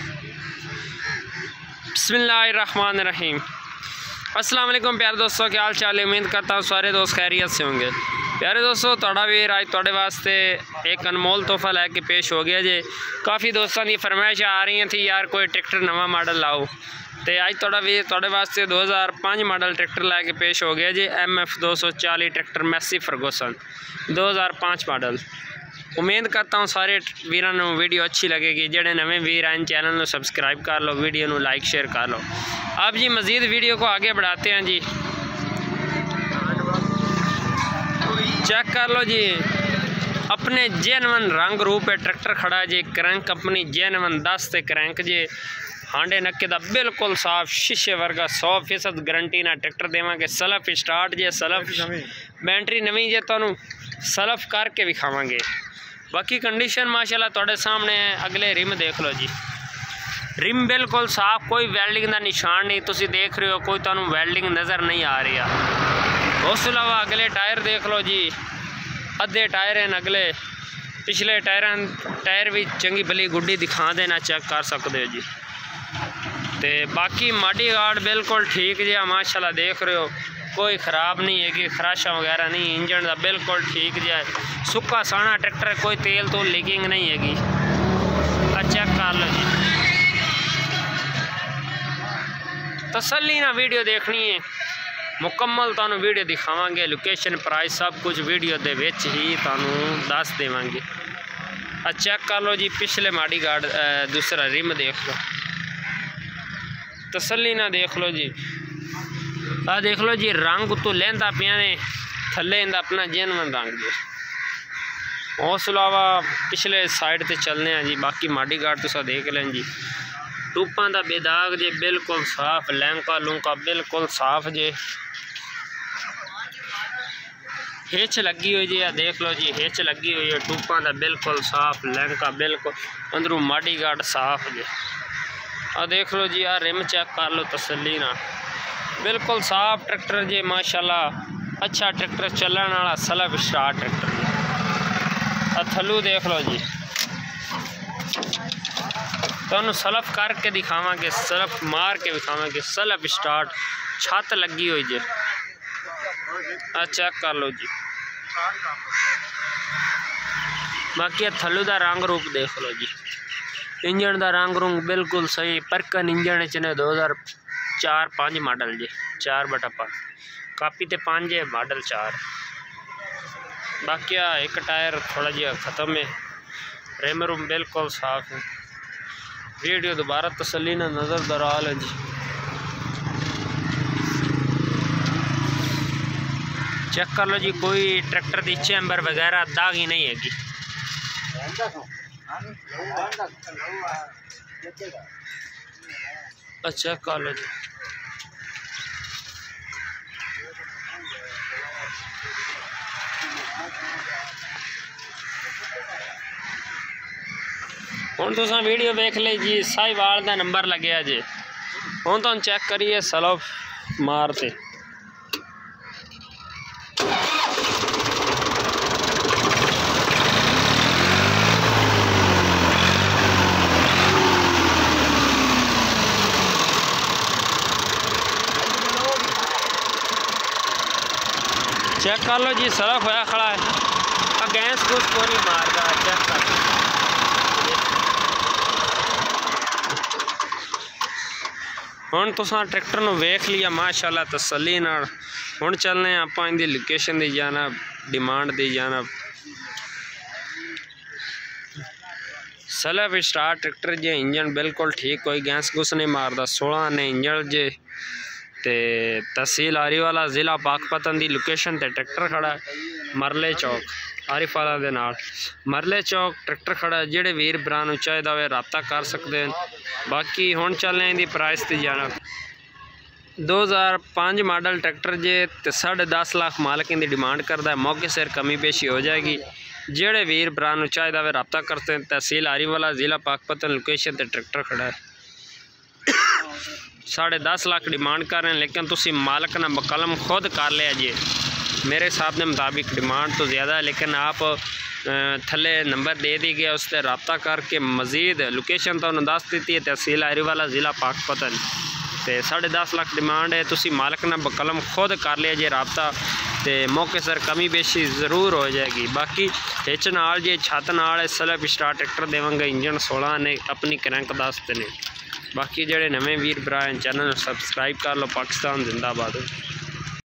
बिस्मिल्लाहिर्रहमानिर्रहीम। अस्सलाम वालेकुम प्यारे दोस्तों, क्या हाल चाल है। उम्मीद करता हूँ सारे दोस्त खैरियत से होंगे। प्यारे दोस्तों, थोड़ा वीर आज थोड़े वास्ते एक अनमोल तोहफा लैके पेश हो गया जे। काफ़ी दोस्तों की फरमाइश आ रही थी यार कोई ट्रैक्टर नवा मॉडल लाओ, तो आज थोड़ा वीर थोड़े वास्ते 2005 मॉडल ट्रैक्टर लैके पेश हो गया जी। MF 240 tractor Massey Ferguson 2005 model. उम्मीद करता हूँ सारे वीरों को वीडियो अच्छी लगेगी। जेडे नवे वीर आए चैनल को सब्सक्राइब कर लो, वीडियो को लाइक शेयर कर लो। आप जी मज़ीद वीडियो को आगे बढ़ाते हैं जी। चेक कर लो जी, अपने जेनवन रंग रूप है ट्रैक्टर खड़ा जी। क्रैंक अपनी जेनवन 10 से क्रैंक जी। हांडे नक्के दा बिल्कुल साफ शीशे वर्गा 100% गारंटी ना ट्रैक्टर देवांगे। सलफ स्टार्ट जे, सलफ बैटरी नवी जे, तुहानू सलफ करके विखावांगे। बाकी कंडीशन माशाल्लाह तुहाडे सामने है। अगले रिम देख लो जी, रिम बिल्कुल साफ, कोई वेल्डिंग का निशान नहीं। तुसी देख रहे हो कोई तुहानू वेल्डिंग नज़र नहीं आ रही है। उस अलावा अगले टायर देख लो जी, अद्धे टायर हैं अगले, पिछले टायर भी चंगी भली गुड्डी दिखा देना, चेक कर सकते हो जी। तो बाकी माडी गार्ड बिल्कुल ठीक जी माशाल्लाह, देख रहे हो कोई ख़राब नहीं है, खराशा वगैरह नहीं। इंजन का बिल्कुल ठीक जी है, सुक्का साना ट्रैक्टर है, कोई तेल तो लीकिंग नहीं हैगी। चेक कर लो जी, तसल्ली ना वीडियो देखनी है, मुकम्मल तुहानू वीडियो दिखावांगे। लोकेशन प्राइस सब कुछ वीडियो दे विच ही तुहानू दस देवांगे। चेक कर लो जी, पिछले माडी गार्ड दूसरा रिम देख लो, तसल्ली ना देख लो जी। आ देख लो जी, रंग तो लेंदा पिया ने, थले इंदा अपना जेनवन रंग जी। उस अलावा पिछले साइड ते चलने हैं जी। बाकी माडी गार्ड तुसा देख लें जी, टूपा का बेदाग जे बिल्कुल साफ, लैंका लूंका बिल्कुल साफ जे। हिच लगी हुई जी, देख लो जी, हिच लगी हुई है। टूपा का बिल्कुल साफ, लैंका बिल्कुल, अंदरों माडी गार्ड साफ जे। आ देख लो जी, आ रिम चेक कर लो तसल्ली ना, बिल्कुल साफ ट्रैक्टर जे माशाल्लाह। अच्छा ट्रैक्टर चलन वाला सलफ स्टार्ट ट्रैक्टर जी। थल्लू देख लो जी, तुहानू सलफ करके दिखावांगे, सलफ मार के दिखावांगे। सलफ स्टार्ट, छत लगी हुई जे। चेक कर लो जी। बाकी थल्लू का रंग रूप देख लो जी, इंजन का रंग रूप बिल्कुल सही। परकन इंजन ने 2004-5 मॉडल जी, 4/5 कापी ते 5 है, मॉडल 4। बाकी एक टायर थोड़ा जिहा ख़त्म है, रिम रूम बिल्कुल साफ है। वीडियो दोबारा तसल्ली ना नज़र दराल है जी। चेक कर लो जी, कोई ट्रैक्टर की चैम्बर वगैरह दागी नहीं हैगी। अच्छा कर लो जी। हुण तुसां वीडियो देख ले जी, साहिवाल का नंबर लगे जी। हुण तुहानू चेक करिए सलफ मारते। चेक कर लो जी, सलफ होया खड़ा है, गैस कुछ को नहीं मारता। चेक कर हुण तुसां ट्रैक्टर नूं वेख लिया माशाल्लाह तसल्ली नाल। हुण चलने आपां इहदी लोकेशन दी जाना, डिमांड दी जाना। सलफ स्टार ट्रैक्टर जे, इंजन बिल्कुल ठीक, कोई गैस गुस नहीं मारदा। 16 ने इंजन जे, ते तहसील आरीवाला ज़िला पाकपतन की लोकेशन ते ट्रैक्टर खड़ा है। मरले चौक आरिफवाला दे नाल मरले चौक ट्रैक्टर खड़ा है। जेडे वीर भरा नूं चाहिदा होवे रब्ता कर सकते हैं। बाकी हुण चलने इहदी प्राइस ते जाना 2005 मॉडल ट्रैक्टर जे, ते 10.5 लाख मालक इहदी डिमांड करदा है। मौके सिर कमी पेशी हो जाएगी। जेडे वीर भरा नूं चाहिदा होवे रब्ता करते हैं। तहसील आरीवाला ज़िला पाकपतन लोकेशन ते ट्रैक्टर खड़ा है। 10.5 लाख डिमांड कर रहे हैं, लेकिन तुसी मालक ना बकलम खुद कर लिया जी। मेरे हिसाब के मुताबिक डिमांड तो ज़्यादा है, लेकिन आप थले नंबर दे दी गया, उस पर रब्ता करके मज़ीद लोकेशन तो दस दी है, तहसील हैरीवाला ज़िला पाकपतन। तो 10.5 लाख डिमांड है। तुसी मालक ना बकलम खुद कर लिया जे रब्ता, तो मौके सर कमी बेशी ज़रूर हो जाएगी। बाकी हिच नाल जे छत नाल सेल्फ स्टार्ट ट्रैक्टर देवांगे, इंजन 16 ने, अपनी क्रैंक 10 ने। बाकी जेडे नवे वीर भरा चैनल सब्सक्राइब कर लो। पाकिस्तान जिंदाबाद।